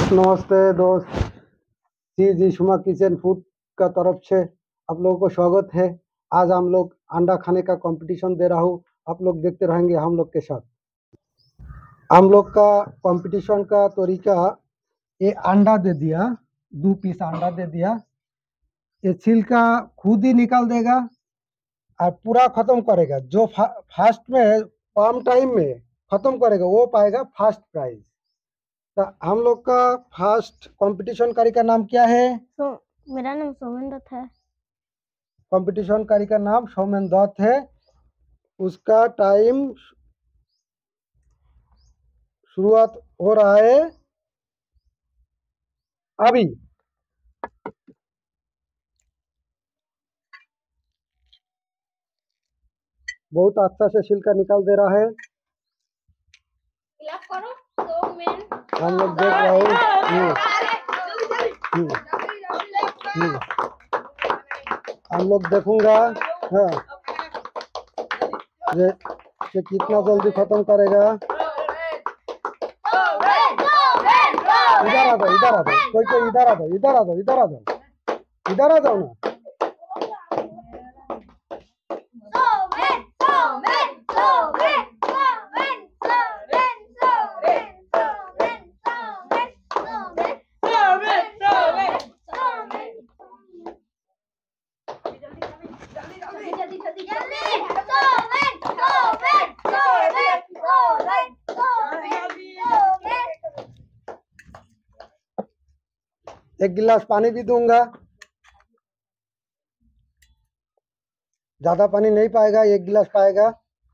नमस्ते दोस्त, जी शुमा kitchen food का तरफ से आप लोगों को स्वागत है। आज हम लोग अंडा खाने का कंपटीशन दे रहा हूँ, आप लोग देखते रहेंगे हम लोग के साथ। हम लोग का कंपटीशन का तरीका, ये अंडा दे दिया, 2 पीस अंडा दे दिया, ये छिलका खुद ही निकाल देगा और पूरा खत्म करेगा। जो फास्ट में कम टाइम में खत्म करेगा वो पाएगा फर्स्ट प्राइज। तो हम लोग का फर्स्ट कंपटीशनकारी का नाम क्या है? मेरा नाम सौमेन दत्त है। कंपटीशनकारी का नाम सौमेन दत्त है। उसका टाइम शुरुआत हो रहा है अभी। बहुत अच्छा से छिलका निकाल दे रहा है। हम लोग देख रहे हैं। हम लोग देखूंगा ये कितना जल्दी खत्म करेगा। इधर आ जाओ, कोई इधर आ जाओ, इधर आ जाओ ना। एक गिलास पानी भी दूंगा। ज्यादा पानी नहीं पाएगा, 1 गिलास पाएगा।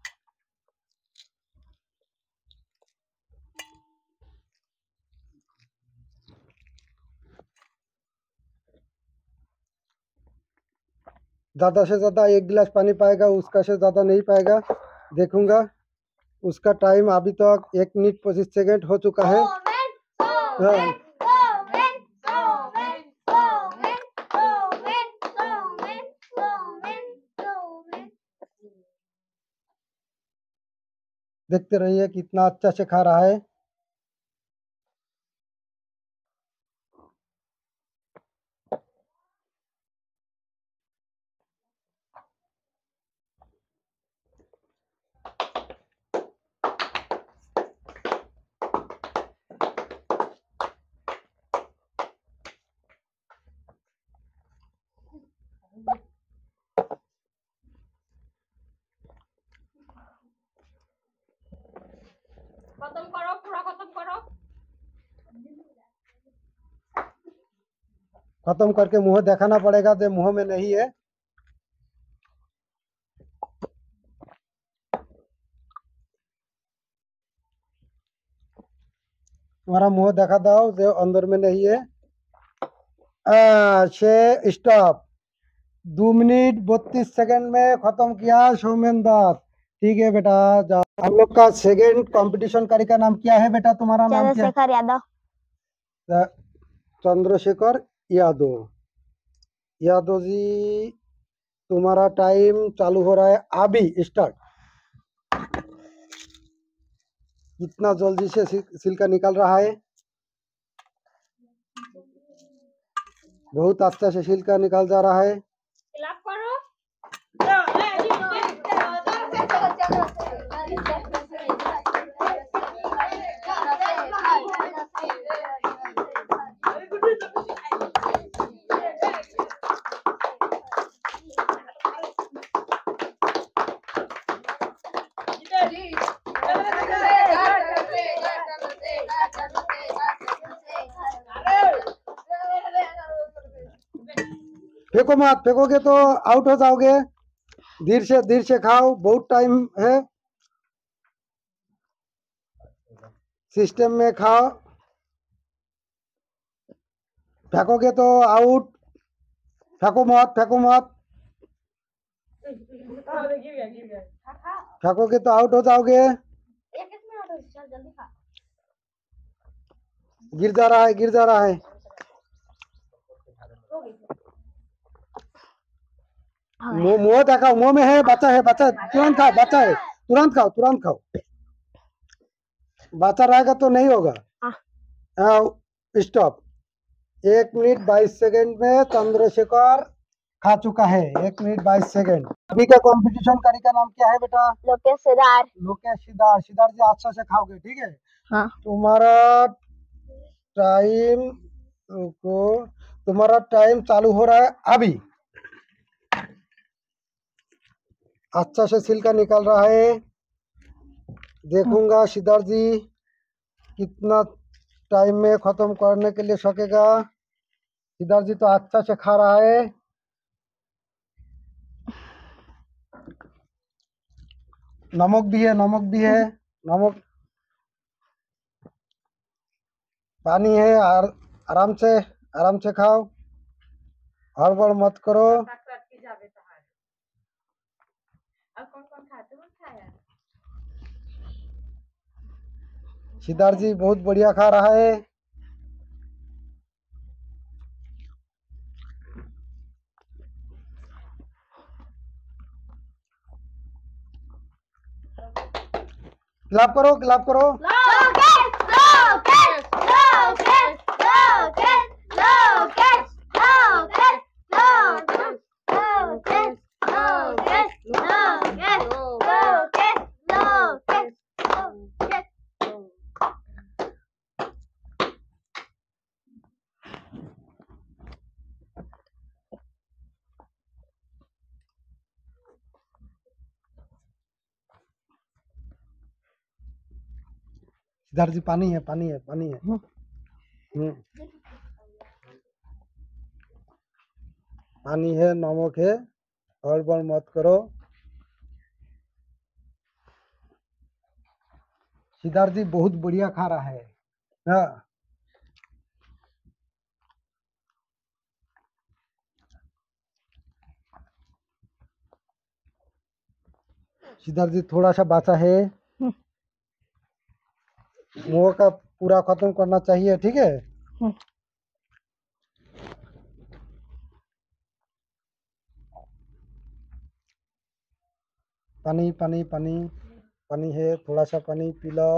ज्यादा से ज्यादा 1 गिलास पानी पाएगा, उसका से ज्यादा नहीं पाएगा। देखूंगा। उसका टाइम अभी तक 1 मिनट 25 सेकंड हो चुका है। देखते रहिए कितना अच्छा से खा रहा है। खत्म करो, पूरा खत्म करो। खत्म करके मुंह दिखाना पड़ेगा, जो मुंह में नहीं है। तुम्हारा मुंह दिखा दो जो अंदर में नहीं है। स्टॉप। 2 मिनट 32 सेकंड में खत्म किया सौमेन दत्त। ठीक है बेटा, जाओ। हम लोग का सेकंड कंपटीशनकारी का नाम क्या है बेटा? तुम्हारा नाम क्या? चंद्रशेखर यादव। चंद्रशेखर यादव जी, तुम्हारा टाइम चालू हो रहा है अभी। स्टार्ट। कितना जल्दी से छिलका निकल रहा है। बहुत अच्छा से छिलका निकल जा रहा है। फेंको मत, फेंकोगे तो आउट हो जाओगे। धीरे से खाओ, बहुत टाइम है। सिस्टम में खाओ, फेंकोगे तो आउट। फेंको मत। फेंकोगे तो आउट हो जाओगे। गिर जा रहा है। मुंह देखा, मुंह में है, बच्चा है। तुरंत खाओ, बच्चा है, तुरंत खाओ। बच्चा रहेगा तो नहीं होगा। स्टॉप। 1 मिनट 22 सेकंड में चंद्रशेखर खा चुका है। 1 मिनट 22 सेकंड। अभी का कंपटीशन कारी का नाम क्या है बेटा? लोकेश सिदार। लोकेश सिदार। सिदार जी अच्छा से खाओगे, ठीक है? हाँ। तुम्हारा टाइम, रुको, तुम्हारा टाइम चालू हो रहा है अभी। अच्छा से छिलका निकाल रहा है। देखूंगा सिद्धार्थ जी कितना टाइम में खत्म करने के लिए सकेगा। सिद्धार्थ जी तो अच्छा से खा रहा है। नमक भी है, नमक भी है, नमक, पानी है। आराम से खाओ, हड़बड़ मत करो। सिद्धार्थ जी बहुत बढ़िया खा रहा है। क्लैप करो, क्लैप करो। लोकेश लोकेश लोकेश लोकेश लोकेश लोकेश लोकेश लोकेश लोकेश लोकेश लोकेश लोकेश। सिद्धार्थ जी पानी है, पानी है, पानी है। पानी है, नमक है, हड़बड़ मत करो। सिद्धार्थ जी बहुत बढ़िया खा रहा है। हाँ, सिद्धार्थ जी थोड़ा सा बाचा है। मुंह का पूरा खत्म करना चाहिए, ठीक है? पानी पानी पानी पानी है, थोड़ा सा पानी पी लो।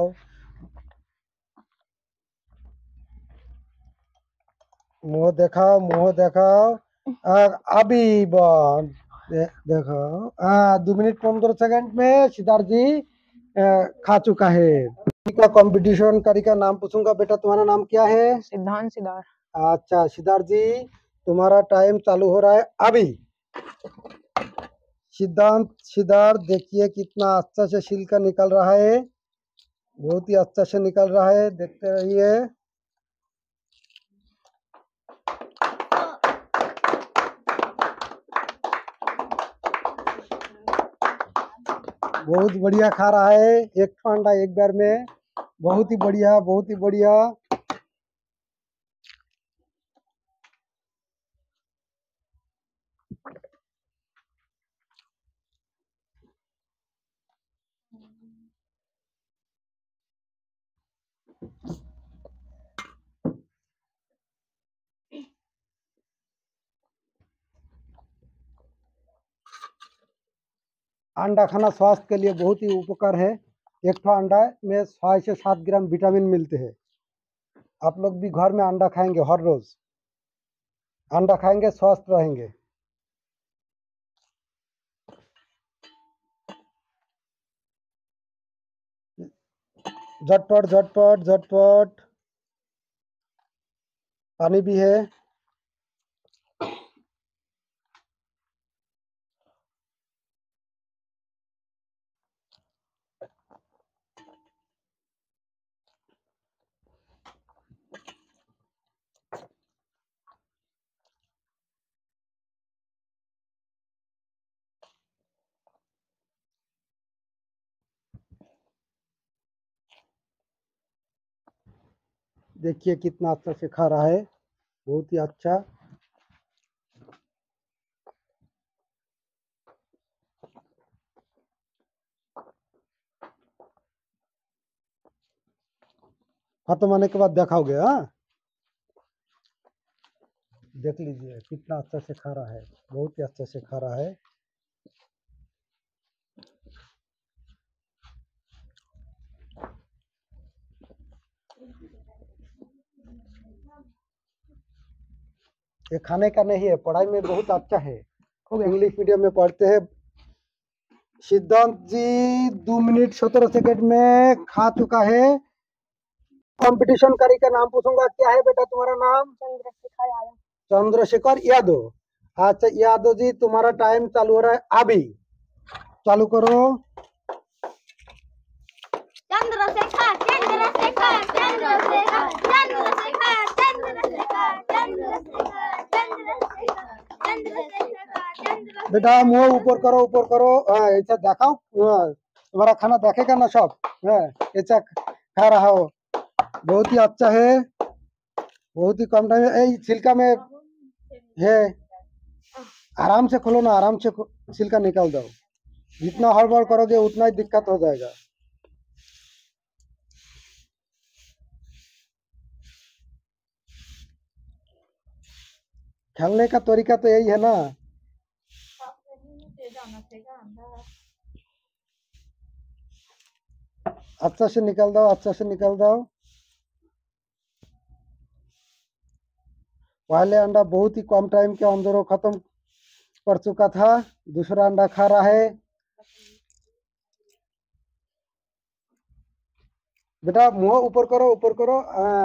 मुंह देखाओ, मुंह देखाओ। अभी बंद। देखाओ। 2 मिनट 15 सेकंड में सिद्धार्थ जी खा चुका है। का कंपटीशन कारी का नाम पूछूंगा। बेटा तुम्हारा नाम क्या है? सिद्धांत सिदार। अच्छा सिद्धार्थ जी तुम्हारा टाइम चालू हो रहा है अभी। सिद्धार्थ देखिए कितना अच्छा से छिलका निकल रहा है। बहुत ही अच्छा से निकल रहा है, देखते रहिए। बहुत बढ़िया खा रहा है। एक अंडा एक बार में। बहुत ही बढ़िया, बहुत ही बढ़िया। अंडा खाना स्वास्थ्य के लिए बहुत ही उपकार है। एक ठो अंडा में 6 से 7 ग्राम विटामिन मिलते हैं। आप लोग भी घर में अंडा खाएंगे, हर रोज अंडा खाएंगे, स्वस्थ रहेंगे। झटपट झटपट झटपट। पानी भी है। देखिए कितना अच्छा से खा रहा है, बहुत ही अच्छा। खत्म होने के बाद दिखाओगे? हाँ, देख लीजिए कितना अच्छा से खा रहा है, बहुत ही अच्छा से खा रहा है। ये खाने का नहीं है, पढ़ाई में बहुत अच्छा है, इंग्लिश मीडियम में पढ़ते हैं। सिद्धांत जी 2 मिनट 17 सेकंड में खा चुका है। कंपटीशन करी का नाम पूछूंगा, क्या है बेटा तुम्हारा नाम? चंद्रशेखर यादव। चंद्रशेखर यादव। अच्छा यादव जी, तुम्हारा टाइम चालू हो रहा है अभी, चालू करो। चंद्रशेखर चंद्रशेखर चंद्रशेखर चंद्रशेखर चंद्रशेखर चंद्रशेखर चंद्रशेखर। बेटा मुंह ऊपर करो, ऊपर करो। हाँ, ऐसा दिखाओ, तुम्हारा खाना देखेगा ना सब। हाँ, ऐसा खा रहा हो, बहुत ही अच्छा है, बहुत ही कम टाइम में। छिलका में है, आराम से खोलो ना, आराम से छिलका निकाल दो। जितना हड़बड़ करोगे उतना ही दिक्कत हो जाएगा। खेलने का तरीका तो यही है ना। अच्छा से निकाल दो, अच्छा से निकाल दो। पहले अंडा बहुत ही कम टाइम के अंदर वो खत्म कर चुका था, दूसरा अंडा खा रहा है। बेटा मुंह ऊपर करो, ऊपर करो।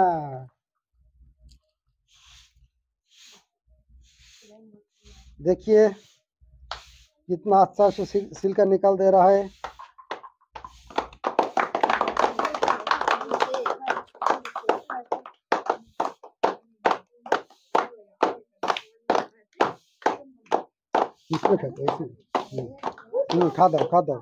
देखिए कितना अच्छा से छिलका निकाल दे रहा है। इसमें खा दो, खा दो।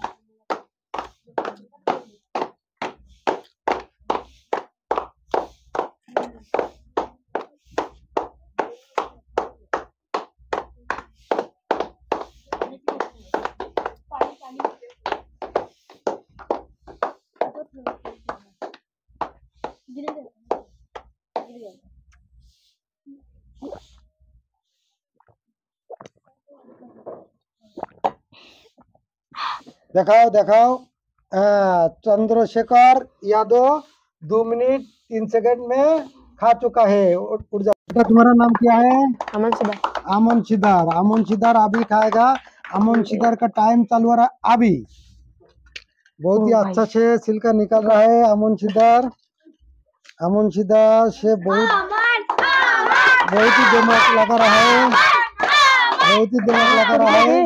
दिखाओ दिखाओ। चंद्रशेखर यादव 2 मिनट 3 सेकंड में खा चुका है। उठ जाओ। तुम्हारा नाम क्या है? अमन सिद्धार्थ। अमन सिद्धार्थ। अमन सिद्धार्थ अभी खाएगा। अमन सिद्धार्थ का टाइम चालू हो रहा है अभी। बहुत ही अच्छा से छिलका निकाल रहा है अमन सिद्धार्थ। अमन सिद्धार्थ से बहुत ही दिमाग लगा रहा है, बहुत ही दिमाग लगा रहा है।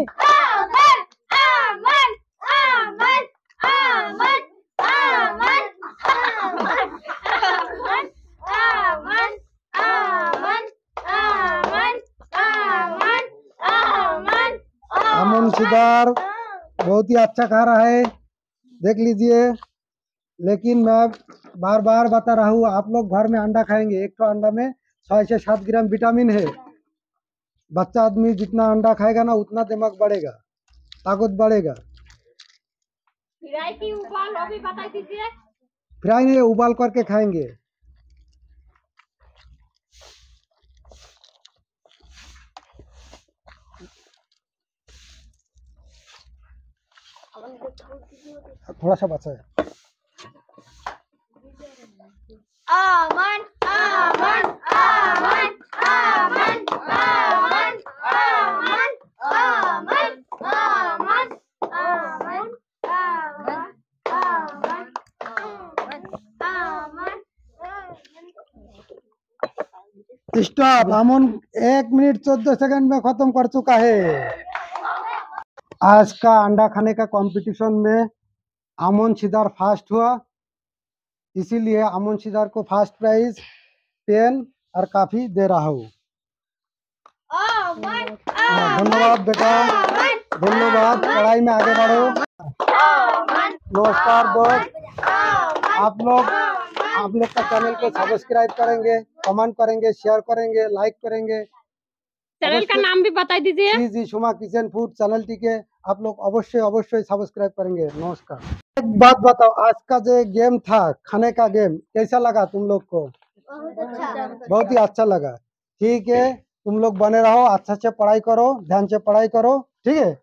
अमन सिद्धार्थ बहुत ही अच्छा खा रहा है, देख लीजिए। लेकिन मैं बार बार बता रहा हूँ, आप लोग घर में अंडा खाएंगे, एक तो अंडा में 6 से 7 ग्राम विटामिन है। बच्चा आदमी जितना अंडा खाएगा ना उतना दिमाग बढ़ेगा, ताकत बढ़ेगा। फ्राई की उबाल अभी बता दीजिए। फ्राई नहीं, उबाल करके खाएंगे। थोड़ा सा बचा है। आमन आमन आमन आमन आमन आमन आमन आमन आमन आमन आमन। स्टॉप। अमन 1 मिनट 14 सेकंड में खत्म कर चुका है। आज का अंडा खाने का कंपटीशन में अमन सिद्धार्थ फास्ट हुआ, इसीलिए अमन सिद्धार्थ को फर्स्ट प्राइज पेन और काफी दे रहा हूँ। धन्यवाद बेटा, धन्यवाद। पढ़ाई में आगे बढ़ो। नमस्कार दोस्त, आप लोग का चैनल को सब्सक्राइब करेंगे, कमेंट करेंगे, शेयर करेंगे, लाइक करेंगे। चैनल का नाम भी बता दीजिए। जी सुमा किचन फूड चैनल टीके आप लोग अवश्य सब्सक्राइब करेंगे। नमस्कार। एक बात बताओ, आज का जो गेम था खाने का गेम, कैसा लगा तुम लोग को? बहुत ही अच्छा लगा। ठीक है, तुम लोग बने रहो, अच्छा से पढ़ाई करो, ध्यान से पढ़ाई करो, ठीक है।